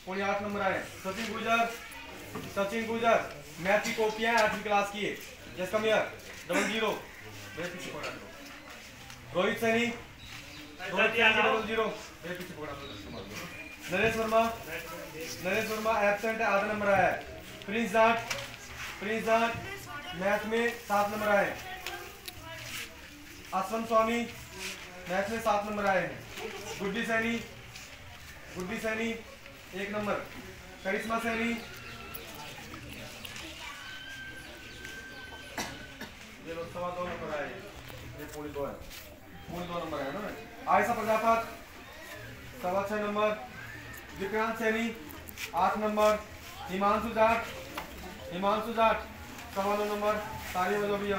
पौने 8 नंबर आए। सचिन गुजर मैथ की कॉपियां 8वीं क्लास की है। यस कम हियर 00 मेरे पीछे पकड़ा दो। रोहित सैनी 00 मेरे पीछे पकड़ा दो। नरेश वर्मा एब्सेंट है, आधा नंबर आया है। प्रिंस जाट मैथ में 7 नंबर आए। अश्वंत स्वामी मैथ में 7 नंबर आए हैं। गुड्डी सैनी 1 नंबर। करिश्मा सैनी ये लोग 2.25 नंबर आए। ये पूरी 2 नंबर है ना। Ayesha Prajapat 6.25 number. Vikrant Saini 8 number. Himanshu Jat 9.25 number. ताली बजाओ भैया।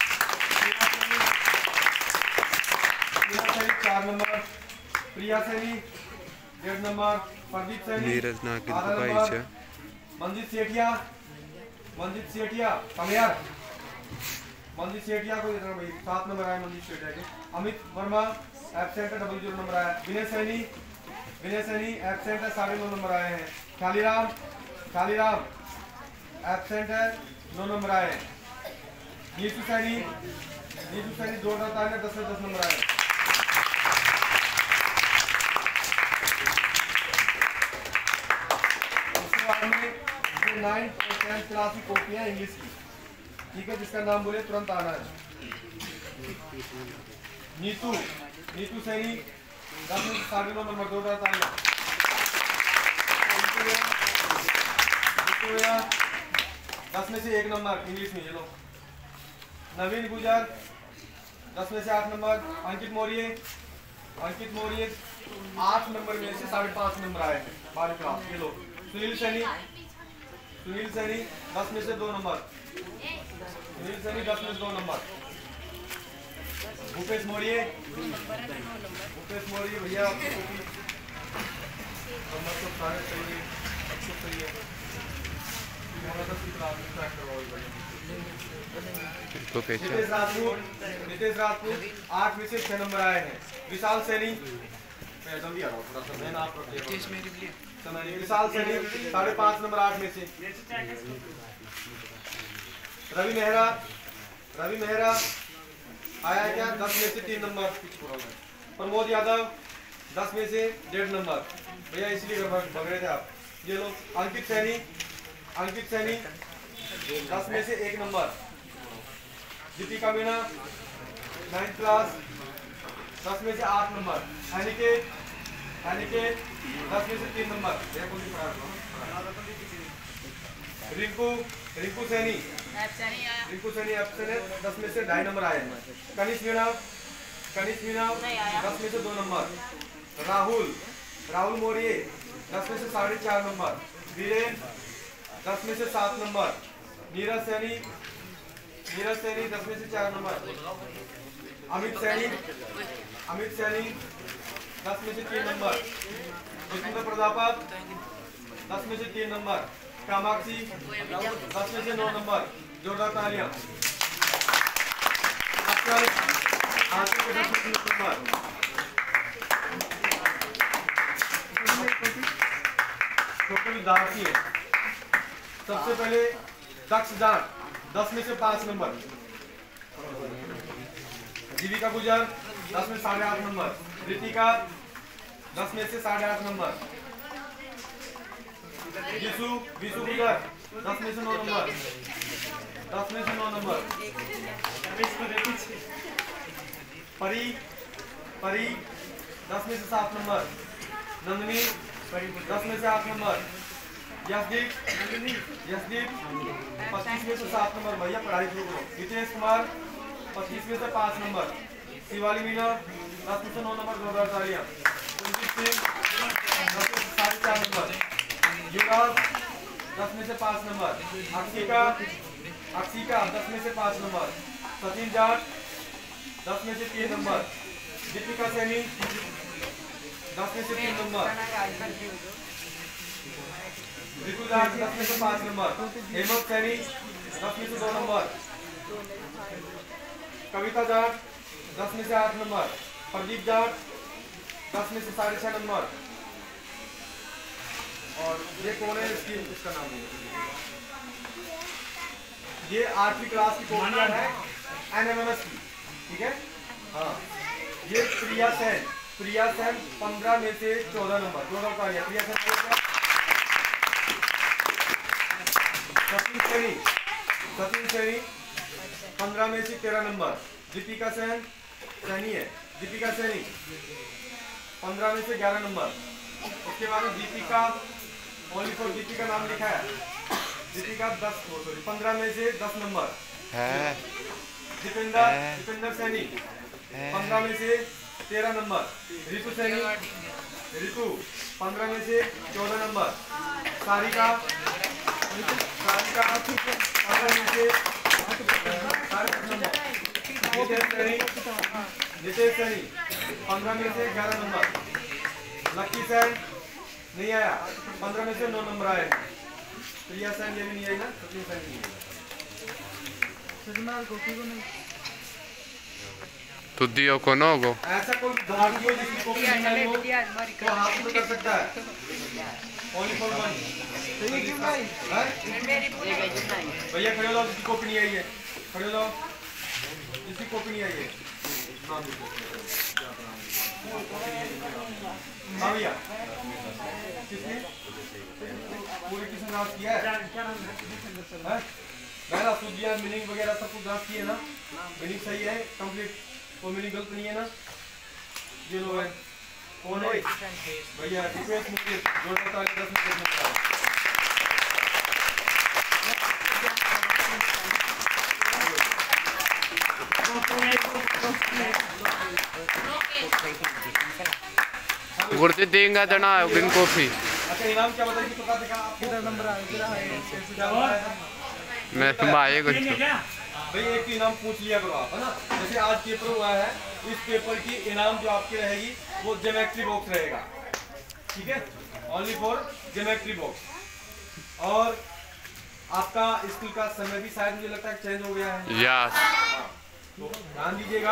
4 नंबर। प्रिया सैनी 1.5 नंबर। प्रदीप सैनी आधा नंबर। मंजित सेठिया कमियार मंजित सेठिया को देना भाई 7 नंबर आए मंजित सेठिया के। अमित वर्मा एब्सेंट है 00 नंबर आया। विनय सैनी एब्सेंट है 9.5 नंबर आए हैं। खालीराम एब्सेंट है 9 नंबर आए। नीतू सैनी 2 10 नंबर आए। उसके बाद में 9th और 10th क्लास की कॉपियां इंग्लिश की, ठीक है, जिसका नाम बोले तुरंत आना है। नीतू सैनी 10 में 9.5 नंबर 2 10 में से 1 नंबर इंग्लिश में, ये लो। नवीन गुजर 10 में से 8 नंबर। अंकित मौर्य 8 नंबर में से 5.5 नंबर आए हैं 12वीं क्लास, ये लो। सुनील सैनी 10 में से 2 नंबर। भूपेश मौर्य भैया आपकी कॉपी नंबर तो सारे सही है, अच्छे सही है। नितेश राजपूत 8 में से 6 नंबर आए हैं। विशाल सैनी जल्दी आ रहा हूँ थोड़ा सा, मैं आप विशाल सैनी 5.5 नंबर 8 में से। रवि मेहरा आया क्या 10 में से 3 नंबर। प्रमोद यादव 10 में से 1.5 नंबर भैया, इसलिए भाग रहे थे आप। ये लोग अंकित सैनी 10 में से 1 number. Deepika Meena 9th class 10 में से 8 नंबर। अनिकेत 10 में से 3 नंबर। रिंकू सैनी एब्सेंट 10 में से 2.5 नंबर आए। कनिष्क मीणा 10 में से 2 नंबर। राहुल मौर्य 10 में से 4.5 नंबर। वीरेन 10 में से 7 नंबर। नीरज सैनी 10 में से 4 नंबर। अमित सैनी 10 में से 3 नंबर। जितेंद्र प्रजापत 10 में से 3 नंबर। कामाक्षी 10 में से 9 नंबर। जोरदार तालियां। विद्यार्थी है सबसे पहले दक्ष जाट 10 में से 5 नंबर। जीविका गुजर 10 में 8.5 नंबर। रितिका 10 में से 8.5 नंबर। विशु गुजर 10 में से 9 नंबर। परी 10 में से 7 नंबर। नंदिनी 10 में से 8 नंबर। यशदीप 25 में से 7 नंबर। भैया पढ़ाई शुरू करो। हितेश कुमार 25 में से 5 नंबर। शिवाली मीना 10 में से 9 नंबर। जोरदार तालियां। कुलजीत सिंह 10 में से 4.5 नंबर। युवराज 10 में से 5 नंबर। अक्षिका 10 में से 5 नंबर। सचिन जाट 10 में से 3 नंबर। दीपिका सैनी 10 में से 3 नंबर। रितु जाट 10 में से 5 नंबर। हेमंत सैनी 10 में से 2 नंबर। कविता जाट 10 में से 8 नंबर। प्रदीप जाट 10 में से 6.5 नंबर। और ये कौन है, इसका नाम नहीं है। ये 8वीं क्लास की कॉपी है NMMS की, ठीक है। हाँ, ये प्रिया सेन 15 में से 14 नंबर, 14 का प्रिया सेन। सचिन सैनी 15 में से 13 नंबर। दीपिका सैनी है, दीपिका सैनी 15 में से 11 नंबर। उसके बाद में दीपिका, ओनली फॉर दीपिका नाम लिखा है, दीपिका 15 में से 10 नंबर। दीपेंद्र सैनी 15 में से 13 नंबर। रितु सैनी, रितु 15 में से 14 नंबर। सारिका 15 में से 10 नंबर। नितेश सैनी 15 में से 11 नंबर। लक्की सैन नहीं आया, 15 में से 9 नंबर आए। प्रिया सैन ये भी नहीं आई ना, सचिन सैन नहीं आई। तू दियो को नोगो ऐसा कोई भारतीय जिसकी कॉपी नहीं आई हो तो हाथ में कर सकता है। Only for one. भैया खड़े हो जाओ, जिसकी कॉपी नहीं आई है खड़े हो जाओ, जिसकी कॉपी नहीं आई है। हाँ भैया, किसने पूरी किसने ड्राफ्ट किया है? पहला सूदिया मीनिंग वगैरह सब कुछ ड्राफ्ट किए ना, मीनिंग सही है कंप्लीट, कोई मीनिंग गलत नहीं है ना। ये लोग है कौन है भैया, रिक्वेस्ट मुझे जोड़ता ताली 10 मिनट में। गुर्दे देंगे जना ग्रीन कॉफी। अच्छा इनाम क्या बताइए, तो क्या दिखा कितना नंबर आया? मैं भाई कुछ भाई एक इनाम पूछ लिया करो आप, है ना। जैसे आज पेपर हुआ है, इस पेपर की इनाम जो आपकी रहेगी वो ज्योमेट्री बॉक्स रहेगा, ठीक है, ओनली फॉर ज्योमेट्री बॉक्स। और आपका स्कूल का समय भी शायद मुझे लगता है चेंज हो गया है। यस, तो ध्यान दीजिएगा,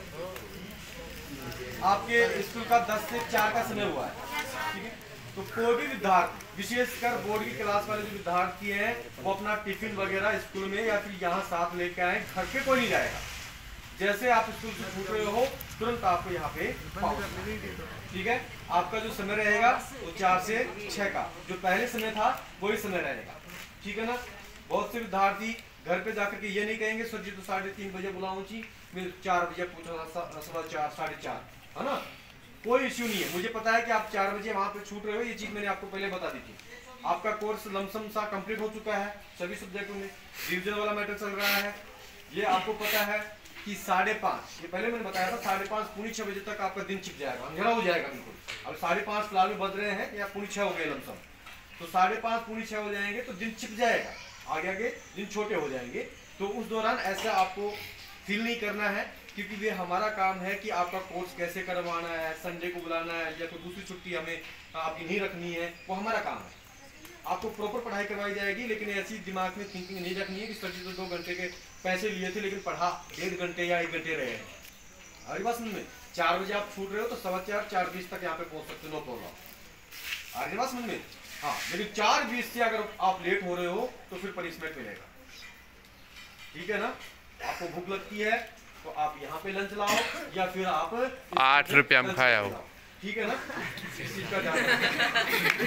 आपके स्कूल का 10 से 4 का समय हुआ है, ठीक है। तो कोई भी विद्यार्थी, विशेषकर बोर्ड की क्लास वाले जो विद्यार्थी हैं, वो अपना टिफिन वगैरह स्कूल में या फिर यहाँ साथ लेके आए, घर पे कोई नहीं जाएगा। जैसे आप स्कूल से छूट रहे हो तुरंत आपको यहाँ पे, ठीक है। आपका जो समय रहेगा वो 4 से 6 का, जो पहले समय था वही समय रहेगा, ठीक है ना। बहुत से विद्यार्थी घर पे जाकर के ये नहीं कहेंगे सर जी तो 3:30 बजे बुलाऊं जी, मैं 4 बजे पूछा 4:15 4:30, है ना। कोई इश्यू नहीं है, मुझे पता है कि आप 4 बजे वहां पे छूट रहे हो, ये चीज मैंने आपको पहले बता दी थी। आपका कोर्स लमसम सा कंप्लीट हो चुका है सभी सब्जेक्टों में, रिवीजन वाला मैटर चल रहा है। ये आपको पता है कि 5:30, ये पहले मैंने बताया था, 5:30 पौने 6 बजे तक आपका दिन छिप जाएगा, अंधेरा हो जाएगा बिल्कुल। अब 5:30 फिलहाल में बज रहे हैं या पौने 6 हो गए लमसम, तो 5:30 पौने 6 हो जाएंगे तो दिन छिप जाएगा, आगे आगे दिन छोटे हो जाएंगे। तो उस दौरान ऐसा आपको फील नहीं करना है, क्योंकि ये हमारा काम है कि आपका कोर्स कैसे करवाना है, संडे को बुलाना है या कोई दूसरी छुट्टी हमें आपकी नहीं रखनी है, वो हमारा काम है। आपको प्रॉपर पढ़ाई करवाई जाएगी, लेकिन ऐसी दिमाग में थिंकिंग नहीं रखनी है कि सर जी तो 2 घंटे के पैसे लिए थे लेकिन पढ़ा 1 घंटे या 1 घंटे रहे हैं। अरे बस में 4 बजे आप छूट रहे हो तो 4:15 4:20 तक यहाँ पे पहुंच सकते हो, नो प्रॉब्लम। आगे बात समझ में, हाँ, लेकिन 4:20 से अगर आप लेट हो रहे हो तो फिर पनिशमेंट मिलेगा, ठीक है ना। आपको भूख लगती है तो आप यहाँ पे लंच लाओ या फिर आप 8 रुपया में खाया हो, ठीक है ना, इस चीज का ध्यान रखना।